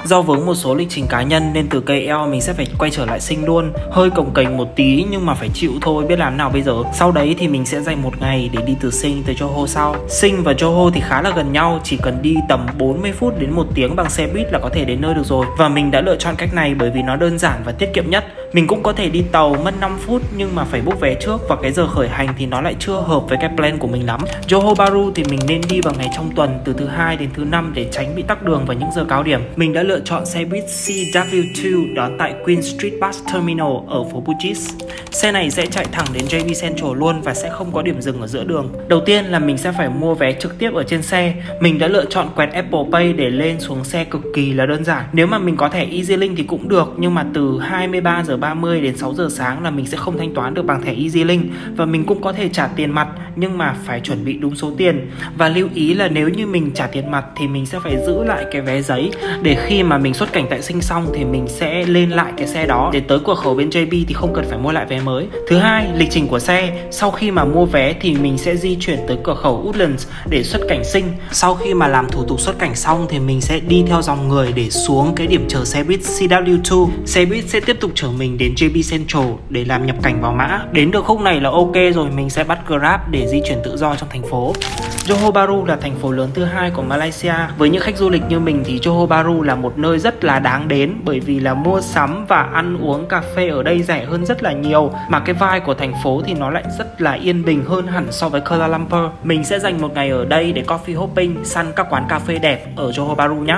Do vướng một số lịch trình cá nhân nên từ cây eo mình sẽ phải quay trở lại Sinh luôn. Hơi cồng kềnh một tí nhưng mà phải chịu thôi, biết làm nào bây giờ. Sau đấy thì mình sẽ dành một ngày để đi từ Sinh tới Johor sau. Sinh và Johor thì khá là gần nhau, chỉ cần đi tầm 40 phút đến 1 tiếng bằng xe buýt là có thể đến nơi được rồi. Và mình đã lựa chọn cách này bởi vì nó đơn giản và tiết kiệm nhất. Mình cũng có thể đi tàu mất 5 phút nhưng mà phải book vé trước, và cái giờ khởi hành thì nó lại chưa hợp với cái plan của mình lắm. Johor Bahru thì mình nên đi vào ngày trong tuần từ thứ Hai đến thứ Năm để tránh bị tắc đường vào những giờ cao điểm. Mình đã lựa chọn xe buýt CW2 đón tại Queen Street Bus Terminal ở phố Bugis. Xe này sẽ chạy thẳng đến JB Central luôn và sẽ không có điểm dừng ở giữa đường. Đầu tiên là mình sẽ phải mua vé trực tiếp ở trên xe. Mình đã lựa chọn quẹt Apple Pay để lên xuống xe cực kỳ là đơn giản. Nếu mà mình có thẻ EasyLink thì cũng được, nhưng mà từ 23:30 đến 6 giờ sáng là mình sẽ không thanh toán được bằng thẻ EasyLink. Và mình cũng có thể trả tiền mặt nhưng mà phải chuẩn bị đúng số tiền. Và lưu ý là nếu như mình trả tiền mặt thì mình sẽ phải giữ lại cái vé giấy, để khi mà mình xuất cảnh tại Sinh xong thì mình sẽ lên lại cái xe đó, để tới cửa khẩu bên JB thì không cần phải mua lại vé mới. Thứ hai, lịch trình của xe. Sau khi mà mua vé thì mình sẽ di chuyển tới cửa khẩu Woodlands để xuất cảnh Sinh. Sau khi mà làm thủ tục xuất cảnh xong thì mình sẽ đi theo dòng người để xuống cái điểm chờ xe buýt CW2. Xe buýt sẽ tiếp tục chở mình đến JB Central để làm nhập cảnh vào mã. Đến được khúc này là ok rồi, mình sẽ bắt Grab để di chuyển tự do trong thành phố. Johor Bahru là thành phố lớn thứ hai của Malaysia. Với những khách du lịch như mình thì Johor Bahru là một nơi rất là đáng đến, bởi vì là mua sắm và ăn uống cà phê ở đây rẻ hơn rất là nhiều. Mà cái vibe của thành phố thì nó lại rất là yên bình hơn hẳn so với Kuala Lumpur. Mình sẽ dành một ngày ở đây để coffee hopping, săn các quán cà phê đẹp ở Johor Bahru nhé.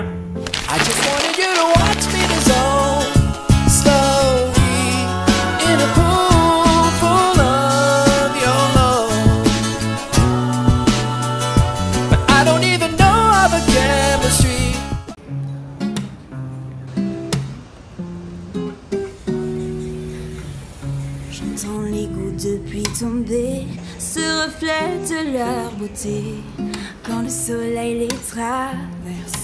J'entends les gouttes de pluie tomber, se reflètent de leur beauté quand le soleil les traverse.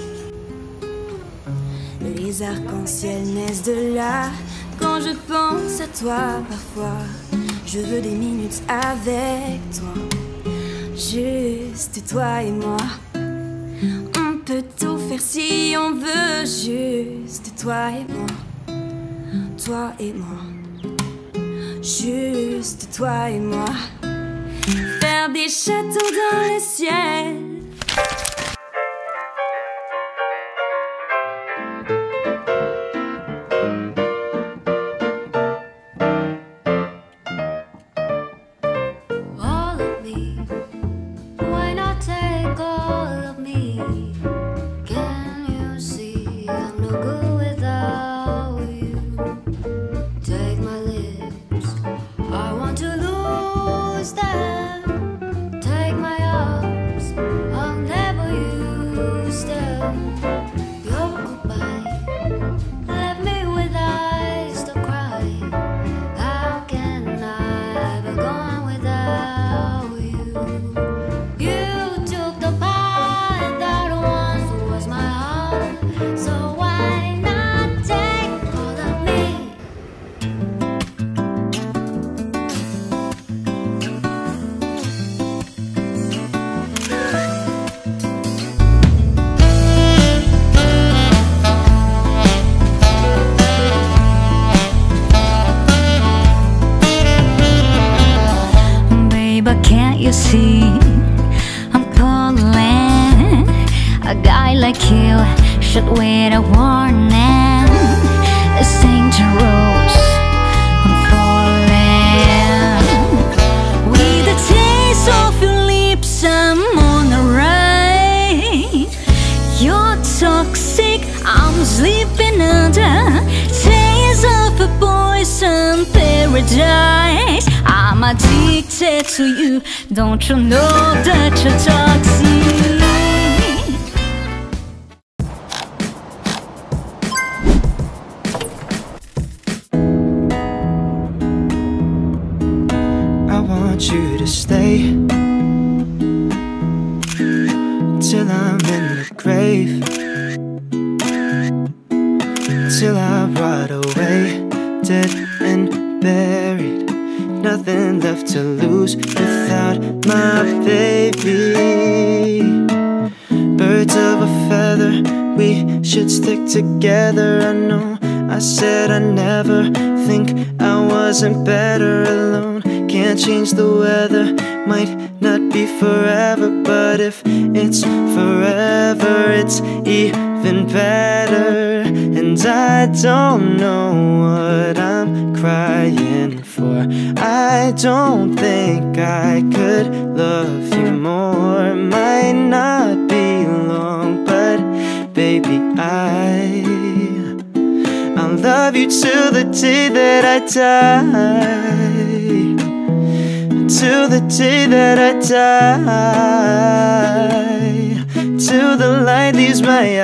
Les arcs-en-ciel naissent de là quand je pense à toi parfois. Je veux des minutes avec toi, juste toi et moi. On peut tout faire si on veut, juste toi et moi, toi et moi. Juste toi et moi, faire des châteaux dans le ciel. All of me, why not take all of me? Can you see I'm no good without you? Take my lips, I want to lose them. Take my arms, I'll never use them. Your goodbye left me with eyes to cry. How can I ever go on without you? You took the part that once was my heart, so why not take all of me? Babe, can't you see I'm calling? A guy like you should wait a warning. It's dangerous, I'm falling. With the taste of your lips, I'm on a ride. You're toxic, I'm sleeping under. Taste of a poison paradise. I'm addicted to you, don't you know that you're toxic? I want you to stay till I'm in the grave, till I rot away, dead and buried. Nothing left to lose without my baby. Birds of a feather, we should stick together. I know I said I never think I wasn't better alone. Can't change the weather, might not be forever, but if it's forever, it's even better. And I don't know what I'm crying for. I don't think I could love you more. Might not be long, but baby, I'll love you till the day that I die. Till the day that I die. Till the light leaves my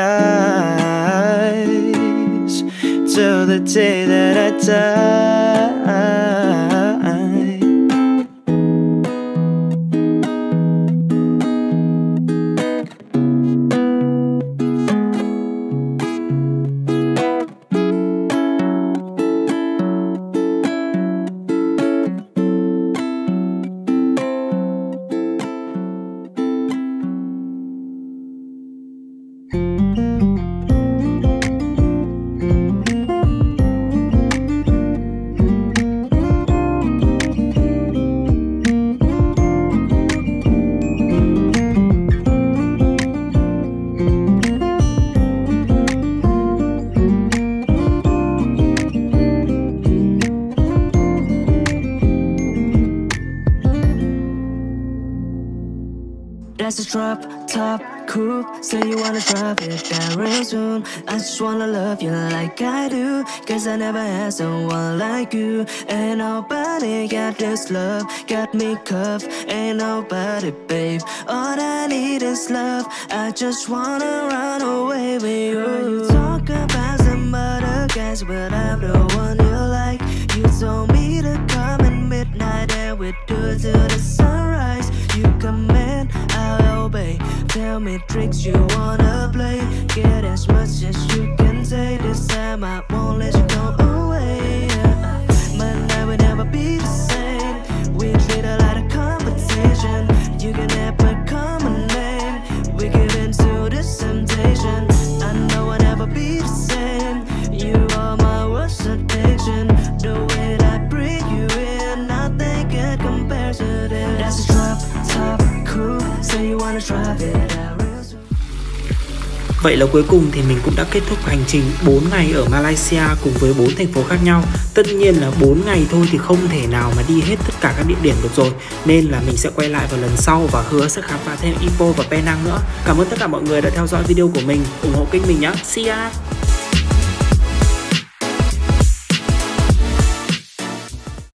eyes. Till the day that I die. That's a drop top coupe, say you wanna drive it down real soon. I just wanna love you like I do, cause I never had someone like you. Ain't nobody got this love, got me cuffed. Ain't nobody, babe, all I need is love. I just wanna run away with you. You talk about some other guys, but I'm the one you like. You told me to come at midnight and we'd do it till the sunrise. You command, I'll obey. Tell me tricks you wanna play. Get as much as you can say. This time I won't let you go away. My life will never be the same. We treat a lot of competition. You can never come a name. We give in to this temptation. I know I'll never be the same. You are my worst addiction. The way that I bring you in, nothing can compare to this. That's a drop top coupe, say you wanna drive it out real soon. Vậy là cuối cùng thì mình cũng đã kết thúc hành trình 4 ngày ở Malaysia cùng với 4 thành phố khác nhau. Tất nhiên là 4 ngày thôi thì không thể nào mà đi hết tất cả các địa điểm được rồi, nên là mình sẽ quay lại vào lần sau và hứa sẽ khám phá thêm Ipoh và Penang nữa. Cảm ơn tất cả mọi người đã theo dõi video của mình, ủng hộ kênh mình nhé. See ya!